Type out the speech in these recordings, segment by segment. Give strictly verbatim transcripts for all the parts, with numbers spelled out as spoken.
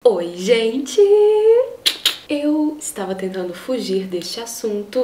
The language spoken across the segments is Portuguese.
Oi, gente! Eu estava tentando fugir deste assunto,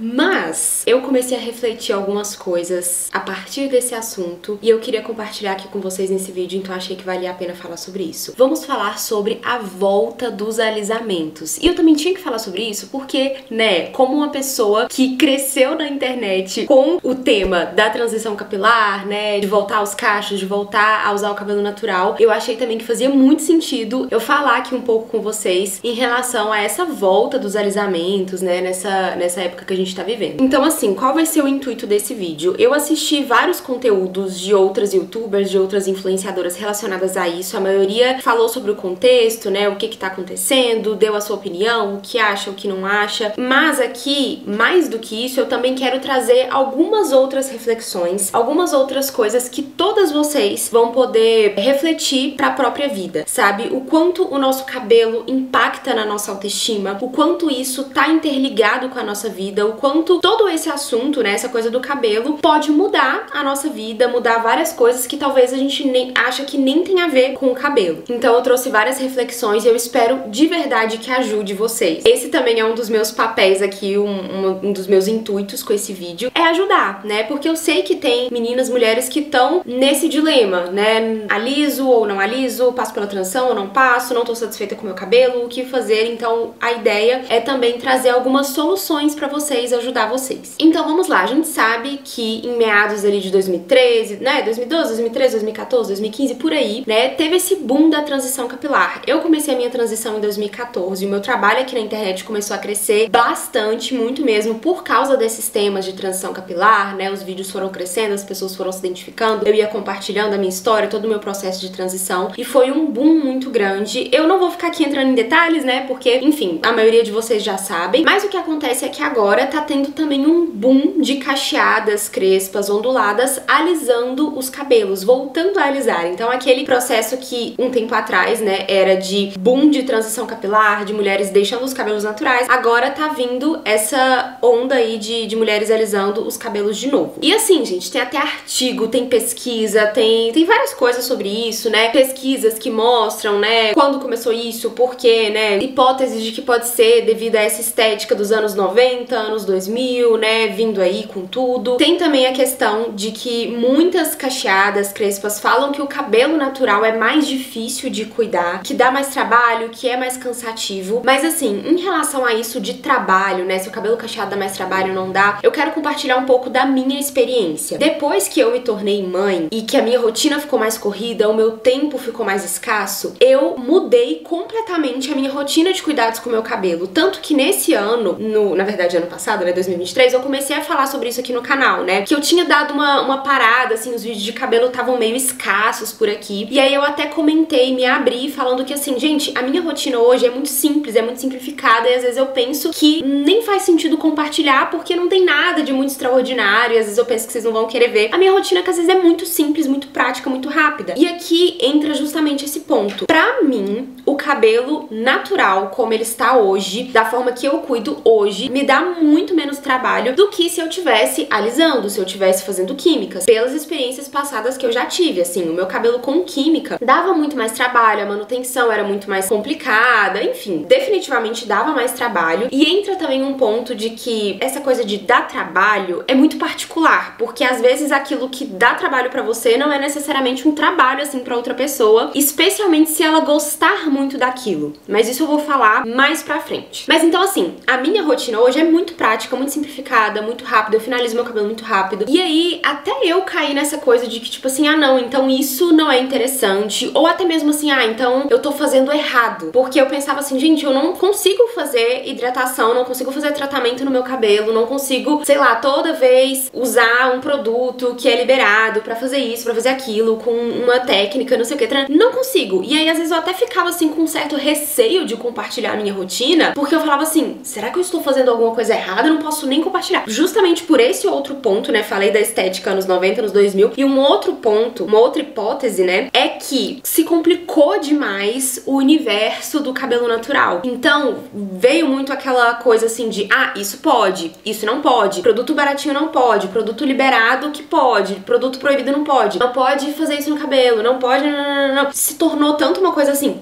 mas eu comecei a refletir algumas coisas a partir desse assunto e eu queria compartilhar aqui com vocês nesse vídeo, então achei que valia a pena falar sobre isso. Vamos falar sobre a volta dos alisamentos. E eu também tinha que falar sobre isso porque, né, como uma pessoa que cresceu na internet com o tema da transição capilar, né, de voltar aos cachos, de voltar a usar o cabelo natural, eu achei também que fazia muito sentido eu falar aqui um pouco com vocês em relação a essa essa volta dos alisamentos, né, nessa, nessa época que a gente tá vivendo. Então, assim, qual vai ser o intuito desse vídeo? Eu assisti vários conteúdos de outras youtubers, de outras influenciadoras relacionadas a isso. A maioria falou sobre o contexto, né, o que que tá acontecendo, deu a sua opinião, o que acha, o que não acha. Mas aqui, mais do que isso, eu também quero trazer algumas outras reflexões, algumas outras coisas que todas vocês vão poder refletir pra própria vida, sabe? O quanto o nosso cabelo impacta na nossa autoestima, o quanto isso tá interligado com a nossa vida, o quanto todo esse assunto, né, essa coisa do cabelo, pode mudar a nossa vida, mudar várias coisas que talvez a gente nem acha que nem tem a ver com o cabelo. Então eu trouxe várias reflexões e eu espero de verdade que ajude vocês. Esse também é um dos meus papéis aqui, um, um, um dos meus intuitos com esse vídeo, é ajudar, né, porque eu sei que tem meninas, mulheres que estão nesse dilema, né, aliso ou não aliso, passo pela transição ou não passo, não tô satisfeita com o meu cabelo, o que fazer. Então a ideia é também trazer algumas soluções pra vocês, ajudar vocês. Então vamos lá, a gente sabe que em meados ali de dois mil e treze, né, dois mil e doze, dois mil e treze, dois mil e quatorze, dois mil e quinze, por aí, né, teve esse boom da transição capilar. Eu comecei a minha transição em dois mil e quatorze e o meu trabalho aqui na internet começou a crescer bastante, muito mesmo, por causa desses temas de transição capilar, né, os vídeos foram crescendo, as pessoas foram se identificando, eu ia compartilhando a minha história, todo o meu processo de transição e foi um boom muito grande. Eu não vou ficar aqui entrando em detalhes, né, porque, enfim, a maioria de vocês já sabem, mas o que acontece é que agora tá tendo também um boom de cacheadas, crespas, onduladas, alisando os cabelos, voltando a alisar. Então aquele processo que um tempo atrás, né, era de boom de transição capilar, de mulheres deixando os cabelos naturais, agora tá vindo essa onda aí de, de mulheres alisando os cabelos de novo. E assim, gente, tem até artigo, tem pesquisa, tem, tem várias coisas sobre isso, né, pesquisas que mostram, né, quando começou isso, por quê, né, hipóteses de que pode ser devido a essa estética dos anos noventa, anos dois mil, né, vindo aí com tudo. Tem também a questão de que muitas cacheadas, crespas falam que o cabelo natural é mais difícil de cuidar, que dá mais trabalho, que é mais cansativo. Mas assim, em relação a isso de trabalho, né, se o cabelo cacheado dá mais trabalho, não dá, eu quero compartilhar um pouco da minha experiência. Depois que eu me tornei mãe e que a minha rotina ficou mais corrida, o meu tempo ficou mais escasso, eu mudei completamente a minha rotina de cuidados com o meu cabelo. Tanto que nesse ano, no, na verdade ano passado, né, dois mil e vinte e três, eu comecei a falar sobre isso aqui no canal, né, que eu tinha dado uma, uma parada, assim, os vídeos de cabelo estavam meio escassos por aqui, e aí eu até comentei, me abri falando que assim, gente, a minha rotina hoje é muito simples, é muito simplificada, e às vezes eu penso que nem faz sentido compartilhar porque não tem nada de muito extraordinário, e às vezes eu penso que vocês não vão querer ver. A minha rotina que às vezes é muito simples, muito prática, muito rápida. E aqui entra justamente esse ponto. Pra mim, o cabelo natural, como ele está hoje, da forma que eu cuido hoje, me dá muito menos trabalho do que se eu tivesse alisando, se eu tivesse fazendo químicas. Pelas experiências passadas que eu já tive, assim, o meu cabelo com química dava muito mais trabalho, a manutenção era muito mais complicada, enfim, definitivamente dava mais trabalho. E entra também um ponto de que essa coisa de dar trabalho é muito particular, porque às vezes aquilo que dá trabalho pra você não é necessariamente um trabalho, assim, pra outra pessoa, especialmente se ela gostar muito daquilo. Mas isso eu vou falar mais pra frente. Mas então assim, a minha rotina hoje é muito prática, muito simplificada, muito rápida, eu finalizo meu cabelo muito rápido. E aí, até eu caí nessa coisa de que tipo assim, ah não, então isso não é interessante, ou até mesmo assim, ah, então eu tô fazendo errado. Porque eu pensava assim, gente, eu não consigo fazer hidratação, não consigo fazer tratamento no meu cabelo, não consigo, sei lá, toda vez usar um produto que é liberado pra fazer isso, pra fazer aquilo, com uma técnica, não sei o que, não consigo. E aí às vezes eu até ficava assim com um certo receio de compartilhar a minha rotina, porque eu falava assim, será que eu estou fazendo alguma coisa errada? Eu não posso nem compartilhar. Justamente por esse outro ponto, né, falei da estética anos noventa, anos dois mil, e um outro ponto, uma outra hipótese, né, é que se complicou demais o universo do cabelo natural. Então, veio muito aquela coisa assim de, ah, isso pode, isso não pode, produto baratinho não pode, produto liberado que pode, produto proibido não pode, não pode fazer isso no cabelo, não pode, não, não, não, não. Se tornou tanto uma coisa assim, pode, não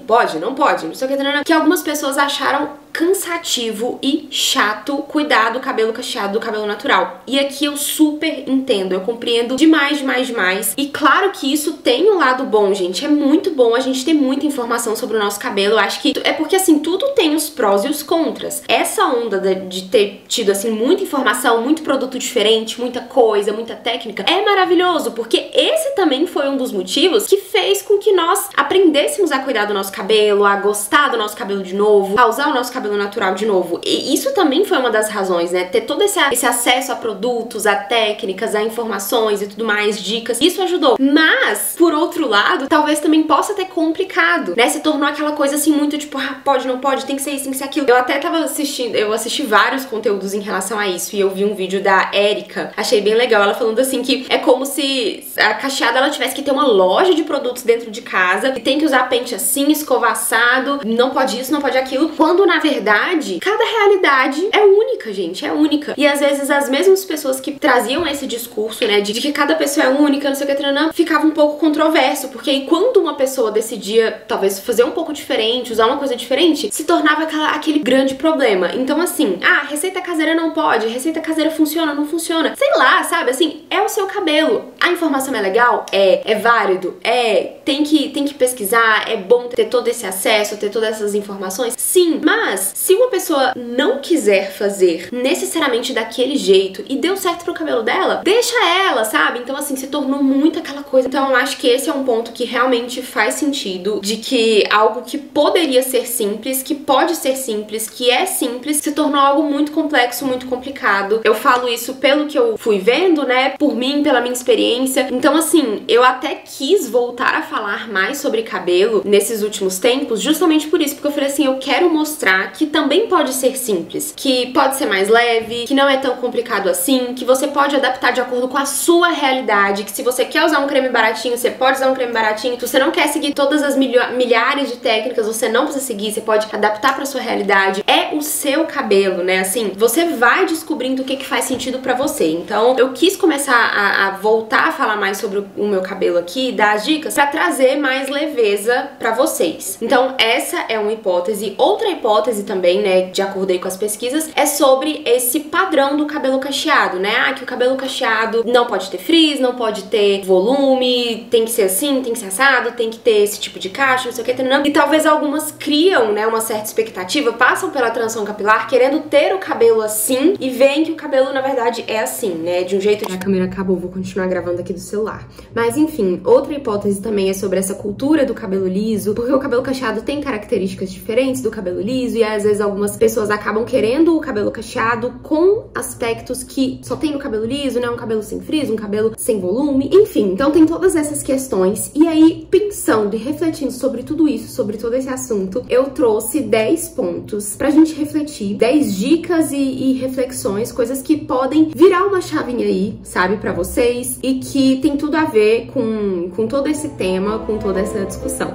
não pode, não sei o que, que algumas pessoas acharam cansativo e chato cuidar do cabelo cacheado, do cabelo natural. E aqui eu super entendo, eu compreendo demais, demais, demais. E claro que isso tem um lado bom, gente. É muito bom a gente ter muita informação sobre o nosso cabelo. Eu acho que é porque, assim, tudo tem os prós e os contras. Essa onda de, de ter tido, assim, muita informação, muito produto diferente, muita coisa, muita técnica, é maravilhoso, porque esse também foi um dos motivos que fez com que nós aprendêssemos a cuidar do nosso cabelo, a gostar do nosso cabelo de novo, a usar o nosso cabelo natural de novo. E isso também foi uma das razões, né? Ter todo esse, esse acesso a produtos, a técnicas, a informações e tudo mais, dicas. Isso ajudou. Mas, por outro lado, talvez também possa ter complicado, né? Se tornou aquela coisa assim muito tipo, ah, pode, não pode, tem que ser isso, tem que ser aquilo. Eu até tava assistindo, eu assisti vários conteúdos em relação a isso e eu vi um vídeo da Erika, achei bem legal, ela falando assim que é como se a cacheada ela tivesse que ter uma loja de produtos dentro de casa e tem que usar pente assim, escovaçado, não pode isso, não pode aquilo, quando na verdade, cada realidade é única, gente, é única. E às vezes as mesmas pessoas que traziam esse discurso, né, de que cada pessoa é única, não sei o que, treinando, ficava um pouco controverso, porque aí quando uma pessoa decidia, talvez, fazer um pouco diferente, usar uma coisa diferente, se tornava aquela, aquele grande problema. Então assim, ah, receita caseira não pode, receita caseira funciona, não funciona. Sei lá, sabe, assim, é o seu cabelo. A informação é legal? É. É válido? É. Tem que, tem que pesquisar, é bom ter todo esse acesso, ter todas essas informações? Sim, mas se uma pessoa não quiser fazer necessariamente daquele jeito e deu certo pro cabelo dela, deixa ela, sabe? Então assim, se tornou muito aquela coisa. Então eu acho que esse é um ponto que realmente faz sentido, de que algo que poderia ser simples, que pode ser simples, que é simples, se tornou algo muito complexo, muito complicado. Eu falo isso pelo que eu fui vendo, né? Por mim, pela minha experiência. Então assim, eu até quis voltar a falar mais sobre cabelo nesses últimos tempos, justamente por isso, porque eu falei assim, eu quero mostrar que também pode ser simples, que pode ser mais leve, que não é tão complicado assim, que você pode adaptar de acordo com a sua realidade, que se você quer usar um creme baratinho, você pode usar um creme baratinho, se você não quer seguir todas as milhares de técnicas, você não precisa seguir, você pode adaptar pra sua realidade. É o seu cabelo, né? Assim, você vai descobrindo o que que faz sentido pra você. Então, eu quis começar a, a voltar a falar mais sobre o meu cabelo aqui, dar as dicas, pra trazer mais leveza pra vocês. Então, essa é uma hipótese. Outra hipótese também, né, de acordo aí com as pesquisas, é sobre esse padrão do cabelo cacheado, né? Ah, que o cabelo cacheado não pode ter frizz, não pode ter volume, tem que ser assim, tem que ser assado, tem que ter esse tipo de cacho, não sei o que, não. E talvez algumas criam, né, uma certa expectativa, passam pela transição capilar querendo ter o cabelo assim e veem que o cabelo, na verdade, é assim, né? De um jeito... A câmera acabou, vou continuar gravando aqui do celular. Mas, enfim, outra hipótese também é sobre essa cultura do cabelo liso, porque o cabelo cacheado tem características diferentes do cabelo liso e às vezes algumas pessoas acabam querendo o cabelo cacheado com aspectos que só tem no cabelo liso, né? Um cabelo sem frizz, um cabelo sem volume, enfim. Então tem todas essas questões. E aí, pensando e refletindo sobre tudo isso, sobre todo esse assunto, eu trouxe dez pontos pra gente refletir, dez dicas e, e reflexões, coisas que podem virar uma chavinha aí, sabe, pra vocês, e que tem tudo a ver com, com todo esse tema, com toda essa discussão.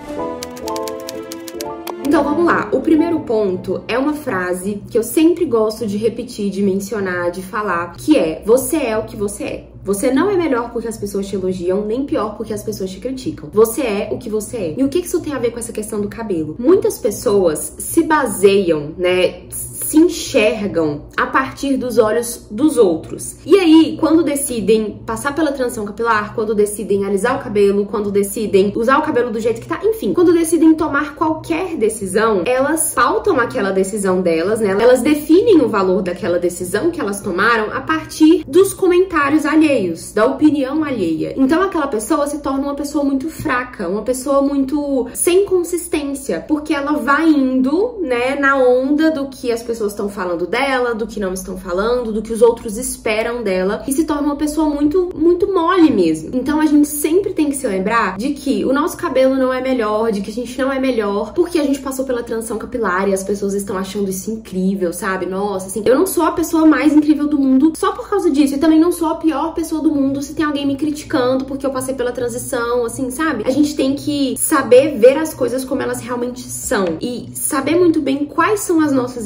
Então vamos lá, o primeiro ponto é uma frase que eu sempre gosto de repetir, de mencionar, de falar, que é: você é o que você é. Você não é melhor porque as pessoas te elogiam, nem pior porque as pessoas te criticam. Você é o que você é. E o que isso tem a ver com essa questão do cabelo? Muitas pessoas se baseiam, né, se enxergam a partir dos olhos dos outros. E aí, quando decidem passar pela transição capilar, quando decidem alisar o cabelo, quando decidem usar o cabelo do jeito que tá, enfim, quando decidem tomar qualquer decisão, elas pautam aquela decisão delas, né? Elas definem o valor daquela decisão que elas tomaram a partir dos comentários alheios, da opinião alheia. Então aquela pessoa se torna uma pessoa muito fraca, uma pessoa muito sem consistência, porque ela vai indo, né, na onda do que as pessoas estão falando dela, do que não estão falando, do que os outros esperam dela, e se torna uma pessoa muito, muito mole mesmo. Então a gente sempre tem que se lembrar de que o nosso cabelo não é melhor, de que a gente não é melhor porque a gente passou pela transição capilar e as pessoas estão achando isso incrível, sabe? Nossa, assim, eu não sou a pessoa mais incrível do mundo só por causa disso, e também não sou a pior pessoa do mundo se tem alguém me criticando porque eu passei pela transição, assim, sabe? A gente tem que saber ver as coisas como elas realmente são e saber muito bem quais são as nossas intenções.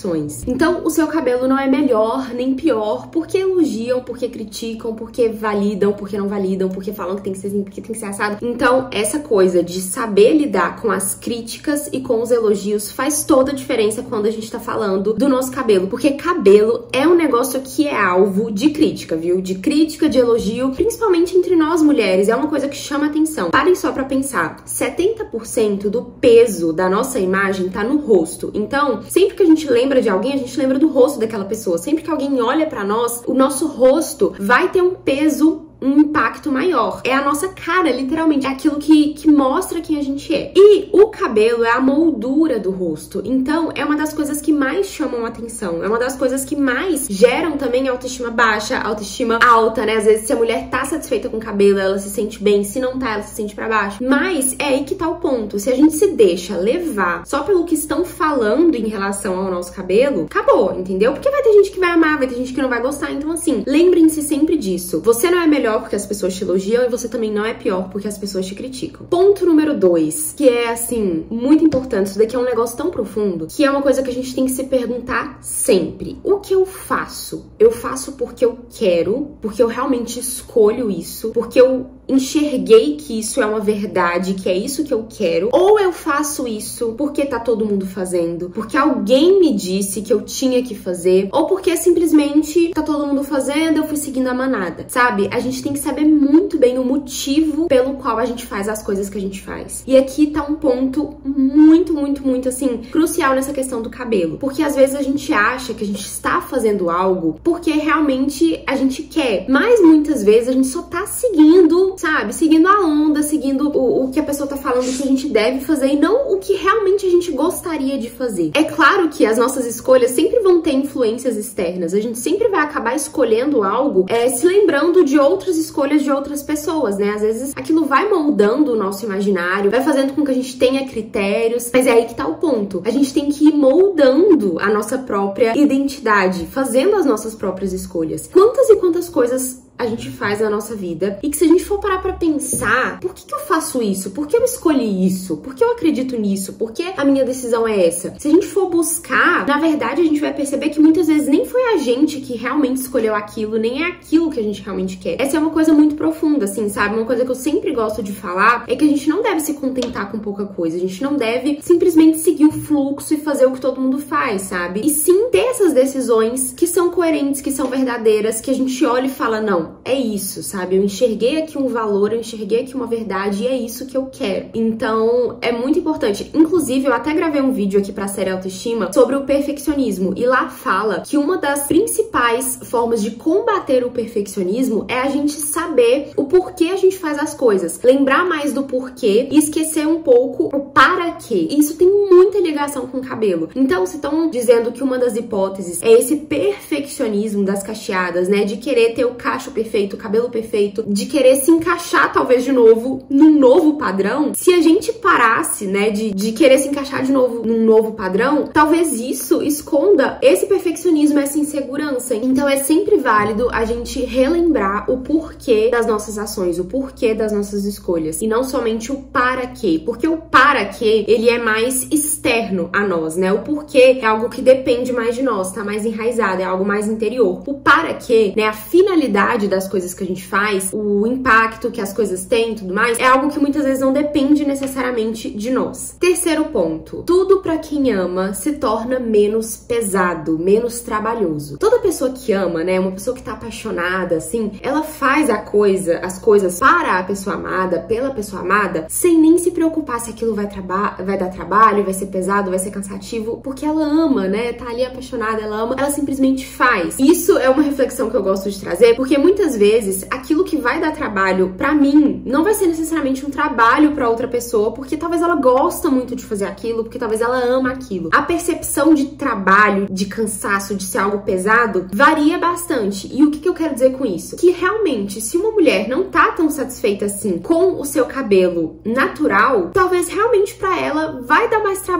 percepções. Então, o seu cabelo não é melhor nem pior porque elogiam, porque criticam, porque validam, porque não validam, porque falam que tem que ser assim, porque tem que ser assado. Então, essa coisa de saber lidar com as críticas e com os elogios faz toda a diferença quando a gente tá falando do nosso cabelo, porque cabelo é um negócio que é alvo de crítica, viu? De crítica, de elogio, principalmente entre nós mulheres, é uma coisa que chama atenção. Parem só pra pensar, setenta por cento do peso da nossa imagem tá no rosto. Então, sempre que a gente lembra de alguém, a gente lembra do rosto daquela pessoa. Sempre que alguém olha pra nós, o nosso rosto vai ter um peso, um impacto maior. É a nossa cara, literalmente. É aquilo que, que mostra quem a gente é. E o cabelo é a moldura do rosto. Então, é uma das coisas que mais chamam a atenção. É uma das coisas que mais geram também autoestima baixa, autoestima alta, né? Às vezes, se a mulher tá satisfeita com o cabelo, ela se sente bem. Se não tá, ela se sente pra baixo. Mas é aí que tá o ponto. Se a gente se deixa levar só pelo que estão falando em relação ao nosso cabelo, acabou, entendeu? Porque vai ter gente que vai amar, vai ter gente que não vai gostar. Então, assim, lembrem-se sempre disso. Você não é melhor porque as pessoas te elogiam e você também não é pior porque as pessoas te criticam. Ponto número dois, que é, assim, muito importante. Isso daqui é um negócio tão profundo que é uma coisa que a gente tem que se perguntar sempre. O que eu faço? Eu faço porque eu quero, porque eu realmente escolho isso, porque eu enxerguei que isso é uma verdade, que é isso que eu quero, ou eu faço isso porque tá todo mundo fazendo, porque alguém me disse que eu tinha que fazer, ou porque simplesmente tá todo mundo fazendo, eu fui seguindo a manada, sabe? A gente tem que saber muito bem o motivo pelo qual a gente faz as coisas que a gente faz. E aqui tá um ponto muito, muito, muito, assim, crucial nessa questão do cabelo, porque às vezes a gente acha que a gente está fazendo algo porque realmente a gente quer, mas muitas vezes a gente só tá seguindo, sabe? Seguindo a onda, seguindo o, o que a pessoa tá falando que a gente deve fazer e não o que realmente a gente gostaria de fazer. É claro que as nossas escolhas sempre vão ter influências externas. A gente sempre vai acabar escolhendo algo, é, se lembrando de outras escolhas de outras pessoas, né? Às vezes aquilo vai moldando o nosso imaginário, vai fazendo com que a gente tenha critérios, mas é aí que tá o ponto. A gente tem que ir moldando a nossa própria identidade, fazendo as nossas próprias escolhas. Quantas e quantas coisas a gente faz na nossa vida e que se a gente for parar pra pensar, por que que eu faço isso? Por que eu escolhi isso? Por que eu acredito nisso? Por que a minha decisão é essa? Se a gente for buscar, na verdade a gente vai perceber que muitas vezes nem foi a gente que realmente escolheu aquilo, nem é aquilo que a gente realmente quer. Essa é uma coisa muito profunda, assim, sabe? Uma coisa que eu sempre gosto de falar é que a gente não deve se contentar com pouca coisa, a gente não deve simplesmente seguir o fluxo e fazer o que todo mundo faz, sabe? E sim ter essas decisões que são coerentes, que são verdadeiras, que a gente olha e fala, não, é isso, sabe? Eu enxerguei aqui um valor, eu enxerguei aqui uma verdade e é isso que eu quero. Então, é muito importante. Inclusive, eu até gravei um vídeo aqui pra série Autoestima sobre o perfeccionismo e lá fala que uma das principais formas de combater o perfeccionismo é a gente saber o porquê a gente faz as coisas. Lembrar mais do porquê e esquecer um pouco o para quê. E isso tem muita ligação com o cabelo. Então, se estão dizendo que uma das hipóteses é esse perfeccionismo das cacheadas, né? De querer ter o cacho perfeito, o cabelo perfeito, de querer se encaixar talvez de novo num novo padrão, se a gente parasse, né, de, de querer se encaixar de novo num novo padrão, talvez isso esconda esse perfeccionismo, essa insegurança. Então é sempre válido a gente relembrar o porquê das nossas ações, o porquê das nossas escolhas, e não somente o para quê, porque o para quê, ele é mais externo a nós, né, o porquê é algo que depende mais de nós, tá mais enraizado, é algo mais interior. O para quê, né, a finalidade das coisas que a gente faz, o impacto que as coisas têm e tudo mais, é algo que muitas vezes não depende necessariamente de nós. Terceiro ponto, tudo pra quem ama se torna menos pesado, menos trabalhoso. Toda pessoa que ama, né, uma pessoa que tá apaixonada, assim, ela faz a coisa, as coisas para a pessoa amada, pela pessoa amada, sem nem se preocupar se aquilo vai, vai dar trabalho, vai ser pesado, vai ser cansativo, porque ela ama, né, tá ali apaixonada, ela ama, ela simplesmente faz. Isso é uma reflexão que eu gosto de trazer, porque muitas vezes aquilo que vai dar trabalho pra mim não vai ser necessariamente um trabalho pra outra pessoa, porque talvez ela gosta muito de fazer aquilo, porque talvez ela ama aquilo. A percepção de trabalho, de cansaço, de ser algo pesado, varia bastante. E o que que eu quero dizer com isso? Que realmente, se uma mulher não tá tão satisfeita assim com o seu cabelo natural, talvez realmente pra ela vai dar mais trabalho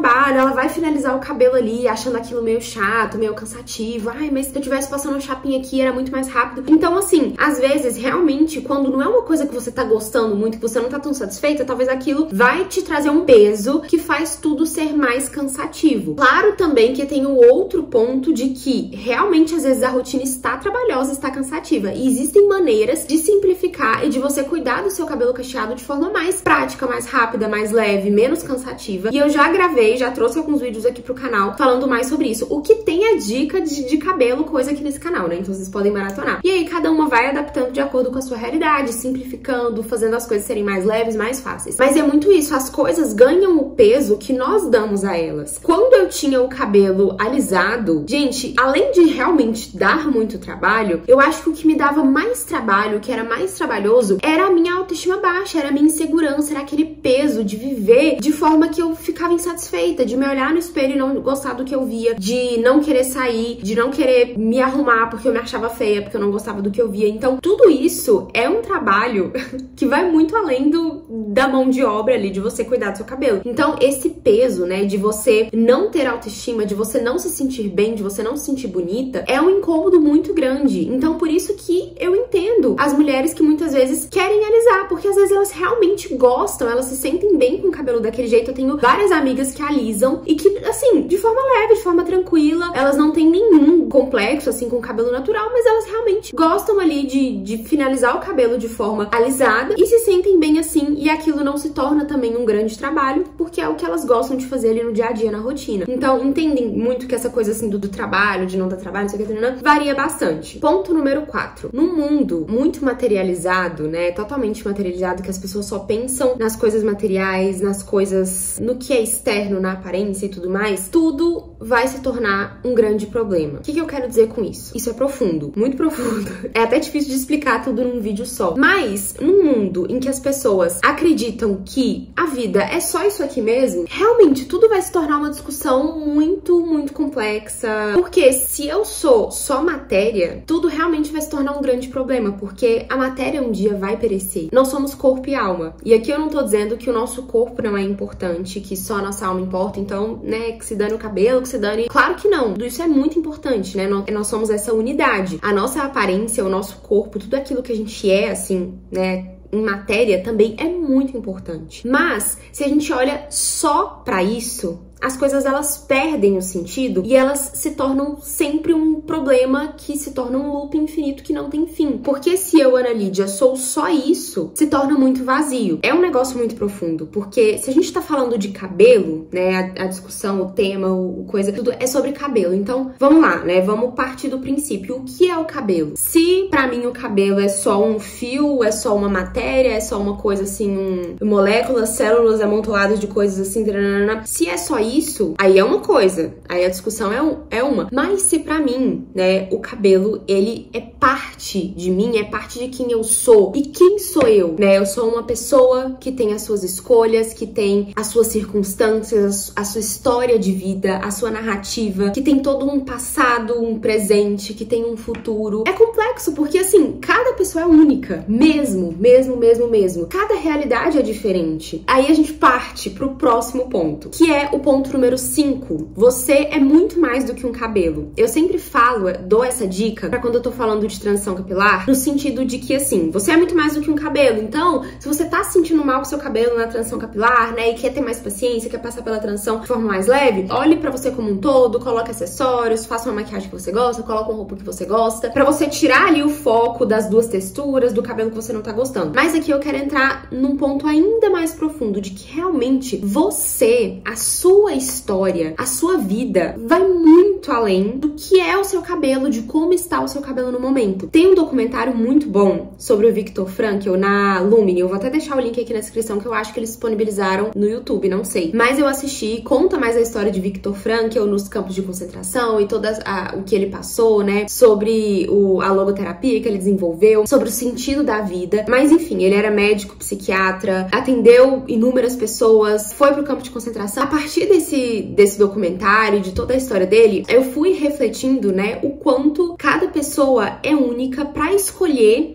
trabalho, ela vai finalizar o cabelo ali, achando aquilo meio chato, meio cansativo. Ai, mas se eu tivesse passando um chapinha aqui, era muito mais rápido. Então, assim, às vezes, realmente, quando não é uma coisa que você tá gostando muito, que você não tá tão satisfeita, talvez aquilo vai te trazer um peso que faz tudo ser mais cansativo. Claro também que tem o outro ponto de que, realmente, às vezes, a rotina está trabalhosa, está cansativa. E existem maneiras de simplificar e de você cuidar do seu cabelo cacheado de forma mais prática, mais rápida, mais leve, menos cansativa. E eu já gravei, já trouxe alguns vídeos aqui pro canal falando mais sobre isso. O que tem é dica de, de cabelo, coisa aqui nesse canal, né? Então vocês podem maratonar. E aí cada uma vai adaptando de acordo com a sua realidade, simplificando, fazendo as coisas serem mais leves, mais fáceis. Mas é muito isso, as coisas ganham o peso que nós damos a elas. Quando eu tinha o cabelo alisado, gente, além de realmente dar muito trabalho, eu acho que o que me dava mais trabalho, o que era mais trabalhoso, era a minha autoestima baixa, era a minha insegurança, era aquele peso de viver de forma que eu ficava insatisfeita, de me olhar no espelho e não gostar do que eu via, de não querer sair, de não querer me arrumar porque eu me achava feia, porque eu não gostava do que eu via. Então, tudo isso é um trabalho que vai muito além do, da mão de obra ali, de você cuidar do seu cabelo. Então, esse peso, né, de você não ter autoestima, de você não se sentir bem, de você não se sentir bonita, é um incômodo muito grande. Então, por isso que eu entendo as mulheres que muitas vezes querem alisar, porque às vezes elas realmente gostam, elas se sentem bem com o cabelo daquele jeito. Eu tenho várias amigas que alisam e que, assim, de forma leve, de forma tranquila, elas não têm nenhum complexo, assim, com o cabelo natural, mas elas realmente gostam ali de, de finalizar o cabelo de forma alisada e se sentem bem assim, e aquilo não se torna também um grande trabalho, porque é o que elas gostam de fazer ali no dia a dia, na rotina. Então, entendem muito que essa coisa, assim, do, do trabalho, de não dar trabalho, não sei o que, varia bastante. Ponto número quatro. Num mundo muito materializado, né, totalmente materializado, que as pessoas só pensam nas coisas materiais, nas coisas, no que é externo, na aparência e tudo mais, tudo vai se tornar um grande problema. O que, que eu quero dizer com isso? Isso é profundo, muito profundo. É até difícil de explicar tudo num vídeo só. Mas, num mundo em que as pessoas acreditam que a vida é só isso aqui mesmo, realmente tudo vai se tornar uma discussão muito, muito complexa. Porque se eu sou só matéria, tudo realmente vai se tornar um grande problema, porque a matéria um dia vai perecer. Nós somos corpo e alma. E aqui eu não tô dizendo que o nosso corpo não é importante, que só a nossa alma importa, então, né, que se dane o cabelo, que se dane... Claro que não. Tudo isso é muito importante, né? Nós somos essa unidade. A nossa aparência, o nosso corpo, tudo aquilo que a gente é, assim, né, em matéria também é muito importante. Mas, se a gente olha só pra isso, as coisas elas perdem o sentido e elas se tornam sempre um problema que se torna um loop infinito que não tem fim. Porque se eu, Ana Lídia, sou só isso, se torna muito vazio. É um negócio muito profundo, porque se a gente tá falando de cabelo, né, a, a discussão, o tema, o, o coisa, tudo é sobre cabelo. Então, vamos lá, né, vamos partir do princípio. O que é o cabelo? Se pra mim o cabelo é só um fio, é só uma matéria, é só uma coisa assim, um, moléculas, células amontoadas de coisas assim, se é só isso, aí é uma coisa, aí a discussão é, um, é uma. Mas se pra mim, né, o cabelo, ele é parte de mim, é parte de quem eu sou. E quem sou eu? Né, eu sou uma pessoa que tem as suas escolhas, que tem as suas circunstâncias, a sua história de vida, a sua narrativa, que tem todo um passado, um presente, que tem um futuro. É complexo, porque assim, cada pessoa é única, mesmo, mesmo, mesmo, mesmo. Cada realidade é diferente. Aí a gente parte pro próximo ponto, que é o ponto número cinco. Você é muito mais do que um cabelo. Eu sempre falo, dou essa dica pra quando eu tô falando de transição capilar, no sentido de que, assim, você é muito mais do que um cabelo. Então, se você tá se sentindo mal com seu cabelo na transição capilar, né, e quer ter mais paciência, quer passar pela transição de forma mais leve, olhe pra você como um todo, coloque acessórios, faça uma maquiagem que você gosta, coloque uma roupa que você gosta, pra você tirar ali o foco das duas texturas, do cabelo que você não tá gostando. Mas aqui eu quero entrar num ponto ainda mais profundo, de que realmente você, a sua história, a sua vida vai muito além do que é o seu cabelo, de como está o seu cabelo no momento. Tem um documentário muito bom sobre o Viktor Frankl na Lumine, eu vou até deixar o link aqui na descrição, que eu acho que eles disponibilizaram no YouTube, não sei. Mas eu assisti, conta mais a história de Viktor Frankl nos campos de concentração e todo o que ele passou, né, sobre o, a logoterapia que ele desenvolveu, sobre o sentido da vida. Mas enfim, ele era médico, psiquiatra, atendeu inúmeras pessoas, foi pro campo de concentração. A partir desse, desse documentário, de toda a história dele, eu fui refletindo, né, o quanto cada pessoa é única pra escolher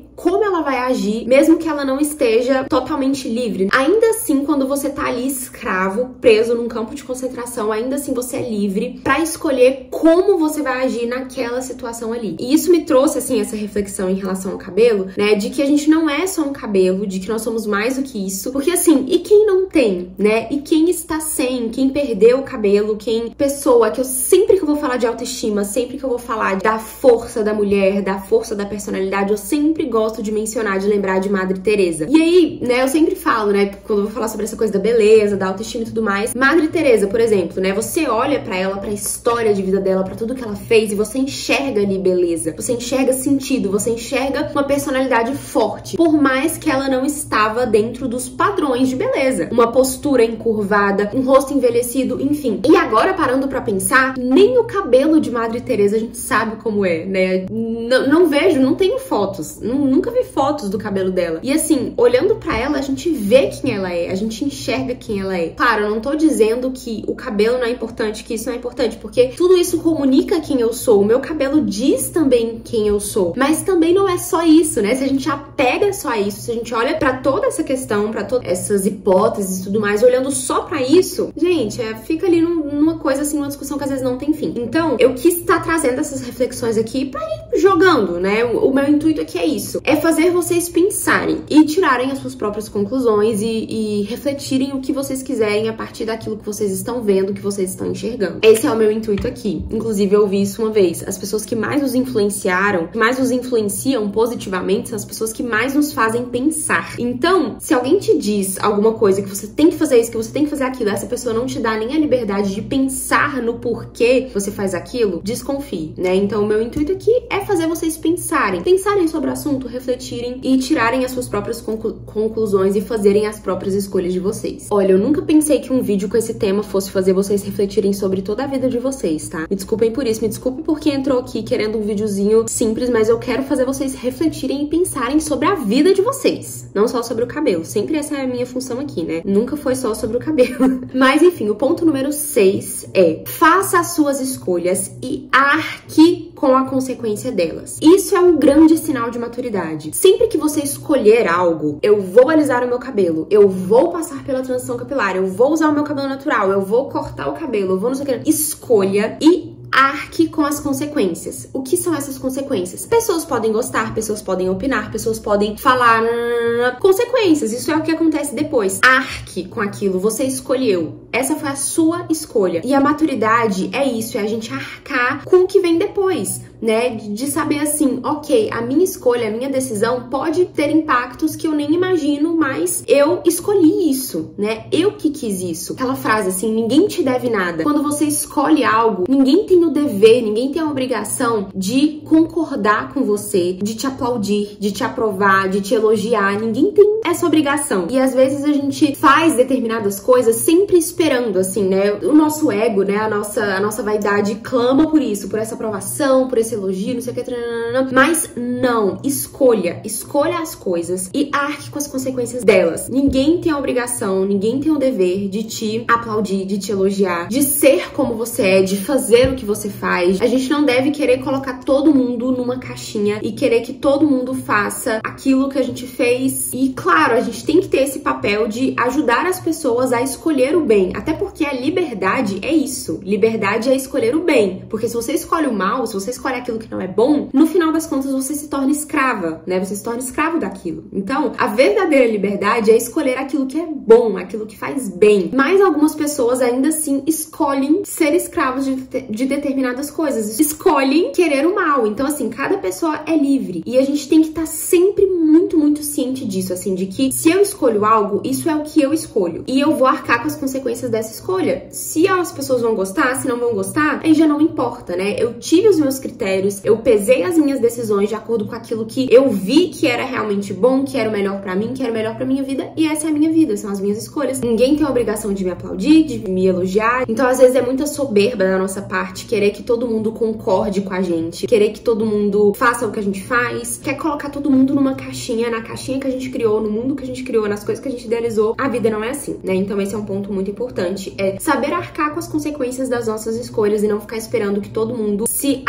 como ela vai agir, mesmo que ela não esteja totalmente livre. Ainda assim, quando você tá ali escravo, preso num campo de concentração, ainda assim você é livre pra escolher como você vai agir naquela situação ali. E isso me trouxe, assim, essa reflexão em relação ao cabelo, né, de que a gente não é só um cabelo, de que nós somos mais do que isso, porque assim, e quem não tem, né, e quem está sem, quem perdeu o cabelo, quem, pessoa, que eu sempre que eu vou falar de autoestima, sempre que eu vou falar da força da mulher, da força da personalidade, eu sempre gosto de mencionar, de lembrar de Madre Teresa. E aí, né, eu sempre falo, né, quando eu vou falar sobre essa coisa da beleza, da autoestima e tudo mais, Madre Teresa, por exemplo, né, você olha pra ela, pra história de vida dela, pra tudo que ela fez e você enxerga ali beleza, você enxerga sentido, você enxerga uma personalidade forte, por mais que ela não estava dentro dos padrões de beleza, uma postura encurvada, um rosto envelhecido, enfim. E agora, parando pra pensar, nem o cabelo de Madre Teresa a gente sabe como é, né, não, não vejo, não tenho fotos, não, nunca vi fotos do cabelo dela. E assim, olhando pra ela, a gente vê quem ela é, a gente enxerga quem ela é. Claro, eu não tô dizendo que o cabelo não é importante, que isso não é importante, porque tudo isso comunica quem eu sou. O meu cabelo diz também quem eu sou. Mas também não é só isso, né? Se a gente apega só a isso, se a gente olha pra toda essa questão, pra todas essas hipóteses e tudo mais, olhando só pra isso, gente, é, fica ali num, numa coisa assim, numa discussão que às vezes não tem fim. Então, eu quis estar trazendo essas reflexões aqui pra ir jogando, né? O, o meu intuito aqui é isso. É fazer vocês pensarem e tirarem as suas próprias conclusões e, e refletirem o que vocês quiserem a partir daquilo que vocês estão vendo, que vocês estão enxergando. Esse é o meu intuito aqui. Inclusive, eu ouvi isso uma vez. As pessoas que mais nos influenciaram, que mais nos influenciam positivamente, são as pessoas que mais nos fazem pensar. Então, se alguém te diz alguma coisa, que você tem que fazer isso, que você tem que fazer aquilo, essa pessoa não te dá nem a liberdade de pensar no porquê você faz aquilo, desconfie, né? Então, o meu intuito aqui é fazer vocês pensarem. Pensarem sobre o assunto, refletirem e tirarem as suas próprias conclu conclusões e fazerem as próprias escolhas de vocês. Olha, eu nunca pensei que um vídeo com esse tema fosse fazer vocês refletirem sobre toda a vida de vocês, tá? Me desculpem por isso, me desculpem porque entrou aqui querendo um videozinho simples, mas eu quero fazer vocês refletirem e pensarem sobre a vida de vocês, não só sobre o cabelo. Sempre essa é a minha função aqui, né? Nunca foi só sobre o cabelo. Mas enfim, o ponto número seis é: faça as suas escolhas e arque com a consequência delas. Isso é um grande sinal de maturidade. Sempre que você escolher algo, eu vou alisar o meu cabelo, eu vou passar pela transição capilar, eu vou usar o meu cabelo natural, eu vou cortar o cabelo, eu vou não sei o que. Escolha e arque com as consequências. O que são essas consequências? Pessoas podem gostar, pessoas podem opinar, pessoas podem falar. Consequências, isso é o que acontece depois. Arque com aquilo, você escolheu. Essa foi a sua escolha. E a maturidade é isso, é a gente arcar com o que vem depois, né? De saber assim, ok, a minha escolha, a minha decisão pode ter impactos que eu nem imagino, mas eu escolhi isso, né? Eu que quis isso. Aquela frase assim, ninguém te deve nada. Quando você escolhe algo, ninguém tem o dever, ninguém tem a obrigação de concordar com você, de te aplaudir, de te aprovar, de te elogiar. Ninguém tem essa obrigação. E às vezes a gente faz determinadas coisas sempre esperando, assim, né? O nosso ego, né? A nossa, a nossa vaidade clama por isso, por essa aprovação, por esse elogio, não sei o que, mas não, escolha, escolha as coisas e arque com as consequências delas. Ninguém tem a obrigação, ninguém tem o dever de te aplaudir, de te elogiar, de ser como você é, de fazer o que você faz. A gente não deve querer colocar todo mundo numa caixinha e querer que todo mundo faça aquilo que a gente fez. E claro, a gente tem que ter esse papel de ajudar as pessoas a escolher o bem, até porque a liberdade é isso. Liberdade é escolher o bem, porque se você escolhe o mal, se você escolhe aquilo que não é bom, no final das contas você se torna escrava, né? Você se torna escravo daquilo. Então, a verdadeira liberdade é escolher aquilo que é bom, aquilo que faz bem. Mas algumas pessoas ainda assim escolhem ser escravos de, de determinadas coisas, escolhem querer o mal. Então, assim, cada pessoa é livre e a gente tem que estar sempre muito, muito ciente disso, assim, de que se eu escolho algo, isso é o que eu escolho e eu vou arcar com as consequências dessa escolha. Se as pessoas vão gostar, se não vão gostar, aí já não importa, né? Eu tive os meus critérios, eu pesei as minhas decisões de acordo com aquilo que eu vi que era realmente bom, que era o melhor pra mim, que era o melhor pra minha vida, e essa é a minha vida, são as minhas escolhas. Ninguém tem a obrigação de me aplaudir, de me elogiar. Então, às vezes, é muita soberba da nossa parte querer que todo mundo concorde com a gente, querer que todo mundo faça o que a gente faz, quer colocar todo mundo numa caixinha, na caixinha que a gente criou, no mundo que a gente criou, nas coisas que a gente idealizou. A vida não é assim, né? Então, esse é um ponto muito importante, é saber arcar com as consequências das nossas escolhas e não ficar esperando que todo mundo se adeque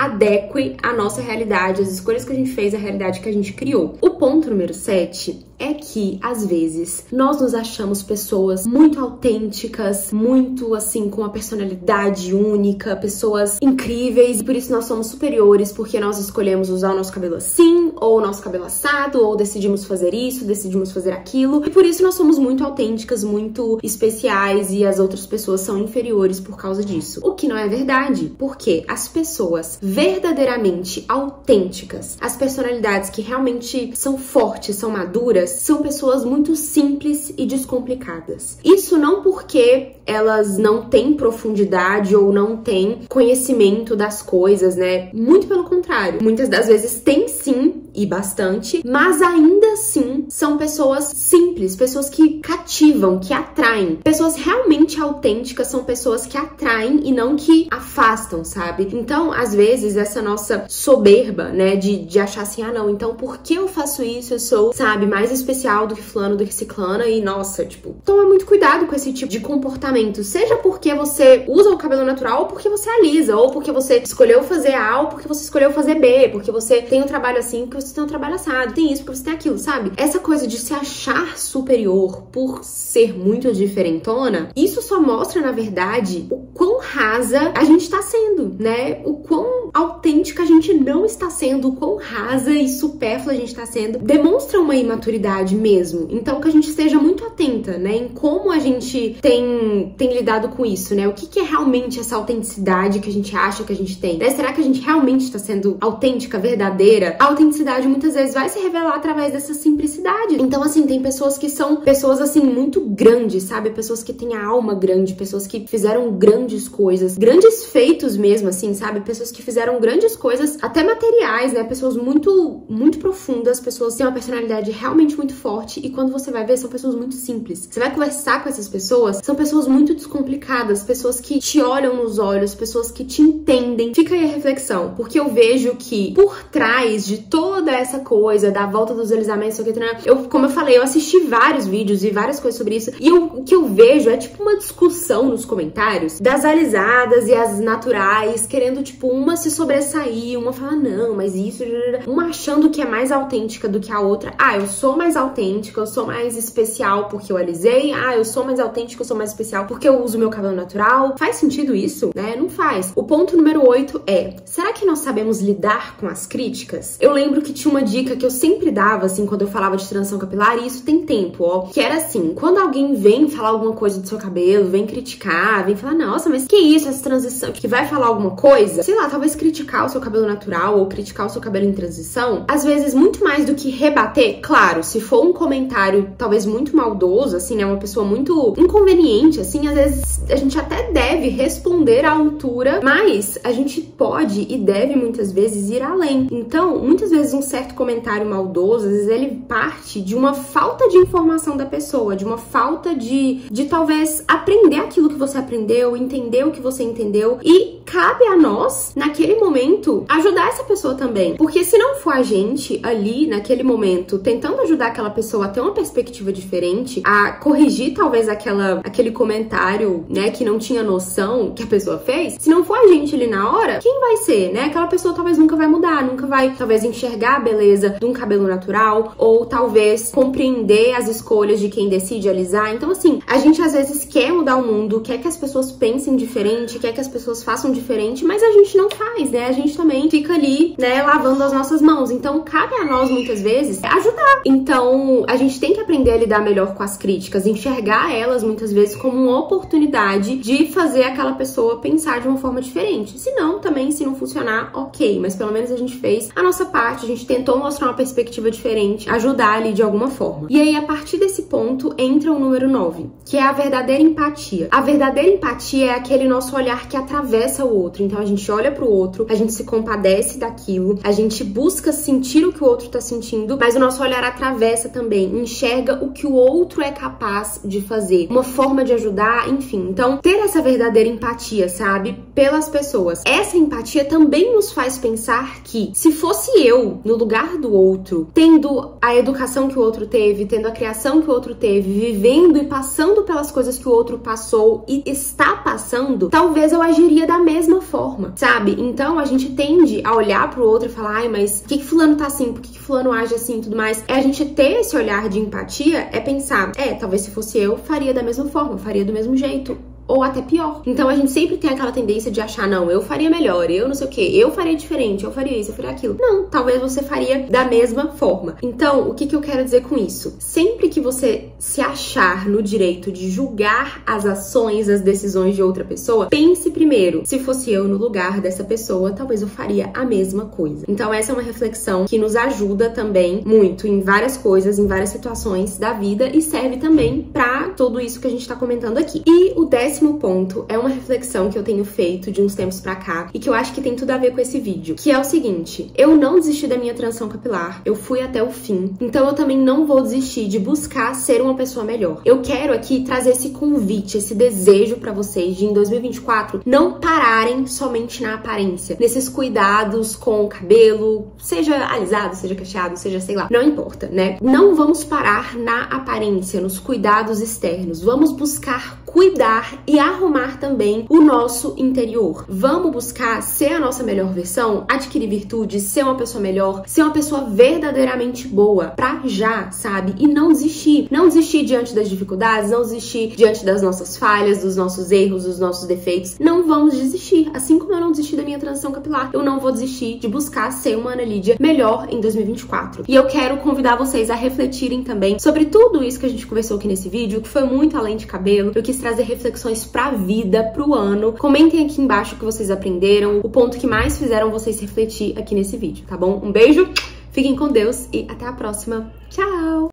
adeque à nossa realidade, as escolhas que a gente fez, a realidade que a gente criou. O ponto número sete é que, às vezes, nós nos achamos pessoas muito autênticas, muito, assim, com uma personalidade única, pessoas incríveis, e por isso nós somos superiores, porque nós escolhemos usar o nosso cabelo assim, ou o nosso cabelo assado, ou decidimos fazer isso, decidimos fazer aquilo, e por isso nós somos muito autênticas, muito especiais, e as outras pessoas são inferiores por causa disso. O que não é verdade, porque as pessoas verdadeiramente autênticas, as personalidades que realmente são fortes, são maduras, são pessoas muito simples e descomplicadas. Isso não porque elas não têm profundidade ou não têm conhecimento das coisas, né? Muito pelo contrário. Muitas das vezes tem sim, e bastante, mas ainda assim são pessoas simples, pessoas que cativam, que atraem. Pessoas realmente autênticas são pessoas que atraem e não que afastam, sabe? Então, às vezes, essa nossa soberba, né, de, de achar assim, ah não, então por que eu faço isso? Eu sou, sabe, mais especial do que fulano, do que ciclana, e nossa, tipo, toma muito cuidado com esse tipo de comportamento, seja porque você usa o cabelo natural ou porque você alisa, ou porque você escolheu fazer A ou porque você escolheu fazer B, porque você tem um trabalho assim, porque você tem um trabalho assado, tem isso, porque você tem aquilo, sabe? Essa coisa de se achar superior por ser muito diferentona, isso só mostra, na verdade, o quão rasa a gente tá sendo, né? O quão autêntica a gente não está sendo, o quão rasa e supérflua a gente tá sendo, demonstra uma imaturidade mesmo. Então, que a gente esteja muito atenta, né, em como a gente tem, tem lidado com isso, né? O que, que é realmente essa autenticidade que a gente acha que a gente tem, né? Será que a gente realmente está sendo autêntica, verdadeira? A autenticidade muitas vezes vai se revelar através dessa simplicidade. Então, assim, tem pessoas que são pessoas, assim, muito grandes, sabe? Pessoas que têm a alma grande, pessoas que fizeram grandes coisas, grandes feitos mesmo, assim, sabe? Pessoas que fizeram grandes coisas, até materiais, né? Pessoas muito, muito profundas, pessoas que têm uma personalidade realmente muito forte, e quando você vai ver, são pessoas muito simples. Você vai conversar com essas pessoas, são pessoas muito descomplicadas, pessoas que te olham nos olhos, pessoas que te entendem. Fica aí a reflexão, porque eu vejo que por trás de toda essa coisa da volta dos alisamentos, eu, como eu falei, eu assisti vários vídeos e várias coisas sobre isso, e eu, o que eu vejo é tipo uma discussão nos comentários das alisadas e as naturais, querendo tipo uma se sobressair, uma falar não, mas isso, uma achando que é mais autêntica do que a outra. Ah, eu sou mais autêntica, eu sou mais especial porque eu alisei. Ah, eu sou mais autêntica, eu sou mais especial porque eu uso meu cabelo natural. Faz sentido isso, né? Não faz. O ponto número oito é: será que nós sabemos lidar com as críticas? Eu lembro que tinha uma dica que eu sempre dava, assim, quando eu falava de transição capilar, e isso tem tempo, ó, que era assim: quando alguém vem falar alguma coisa do seu cabelo, vem criticar, vem falar, nossa, mas que isso, essa transição, que vai falar alguma coisa, sei lá, talvez criticar o seu cabelo natural ou criticar o seu cabelo em transição, às vezes muito mais do que rebater, claro, se for um comentário talvez muito maldoso, assim, né, uma pessoa muito inconveniente, assim, às vezes a gente até deve responder à altura, mas a gente pode e deve muitas vezes ir além. Então, muitas vezes um certo comentário maldoso, às vezes ele parte de uma falta de informação da pessoa, de uma falta de, de talvez aprender aquilo que você aprendeu, entender o que você entendeu, e cabe a nós, naquele momento, ajudar essa pessoa também. Porque se não for a gente ali, naquele momento, tentando ajudar aquela pessoa a ter uma perspectiva diferente, a corrigir talvez aquela, aquele comentário, né, que não tinha noção que a pessoa fez, se não for a gente ali na hora, quem vai ser, né? Aquela pessoa talvez nunca vai mudar, nunca vai, talvez, enxergar a beleza de um cabelo natural, ou talvez compreender as escolhas de quem decide alisar. Então, assim, a gente às vezes quer mudar o mundo, quer que as pessoas pensem diferente, quer que as pessoas façam diferente, mas a gente não faz, né? A gente também fica ali, né, lavando as nossas mãos. Então, cabe a nós, muitas vezes, ajudar. Então, a gente tem que aprender a lidar melhor com as críticas, enxergar elas, muitas vezes, como uma oportunidade de fazer aquela pessoa pensar de uma forma diferente. Se não, também, se não funcionar, ok, mas pelo menos a gente fez a nossa parte, a gente tentou mostrar uma perspectiva diferente, ajudar ali de alguma forma. E aí, a partir desse ponto, entra o número nove, que é a verdadeira empatia. A verdadeira empatia é aquele nosso olhar que atravessa o outro. Então, a gente olha pro outro, a gente se compadece daquilo, a gente busca sentir o que o outro tá sentindo, mas o nosso olhar atravessa também, enxerga o que o outro é capaz de fazer, uma forma de ajudar, enfim. Então, ter essa verdadeira empatia, sabe, pelas pessoas. Essa empatia também nos faz pensar que, se fosse eu no lugar do outro, tendo a educação que o outro teve, tendo a criação que o outro teve, vivendo e passando pelas coisas que o outro passou e está passando, talvez eu agiria da mesma forma, sabe? Então, Então a gente tende a olhar pro outro e falar, ai, mas por que, que fulano tá assim? Por que, que fulano age assim e tudo mais? É a gente ter esse olhar de empatia, é pensar, é, talvez se fosse eu, faria da mesma forma, faria do mesmo jeito. Ou até pior. Então a gente sempre tem aquela tendência de achar, não, eu faria melhor, eu não sei o que, eu faria diferente, eu faria isso, eu faria aquilo. Não, talvez você faria da mesma forma. Então, o que, que eu quero dizer com isso? Sempre que você se achar no direito de julgar as ações, as decisões de outra pessoa, pense primeiro, se fosse eu no lugar dessa pessoa, talvez eu faria a mesma coisa. Então essa é uma reflexão que nos ajuda também muito em várias coisas, em várias situações da vida e serve também pra tudo isso que a gente tá comentando aqui. E o décimo ponto é uma reflexão que eu tenho feito de uns tempos pra cá e que eu acho que tem tudo a ver com esse vídeo, que é o seguinte: eu não desisti da minha transição capilar, eu fui até o fim, então eu também não vou desistir de buscar ser uma pessoa melhor. Eu quero aqui trazer esse convite, esse desejo pra vocês de em dois mil e vinte e quatro não pararem somente na aparência, nesses cuidados com o cabelo, seja alisado, seja cacheado, seja sei lá, não importa, né? Não vamos parar na aparência, nos cuidados externos, vamos buscar cuidar e arrumar também o nosso interior. Vamos buscar ser a nossa melhor versão, adquirir virtudes, ser uma pessoa melhor, ser uma pessoa verdadeiramente boa pra já, sabe? E não desistir. Não desistir diante das dificuldades, não desistir diante das nossas falhas, dos nossos erros, dos nossos defeitos. Não vamos desistir. Assim como eu não desisti da minha transição capilar, eu não vou desistir de buscar ser uma Ana Lídia melhor em dois mil e vinte e quatro. E eu quero convidar vocês a refletirem também sobre tudo isso que a gente conversou aqui nesse vídeo, que foi muito além de cabelo. Eu quis trazer reflexões pra vida, pro ano. Comentem aqui embaixo o que vocês aprenderam, o ponto que mais fizeram vocês refletir aqui nesse vídeo, tá bom? Um beijo, fiquem com Deus e até a próxima. Tchau!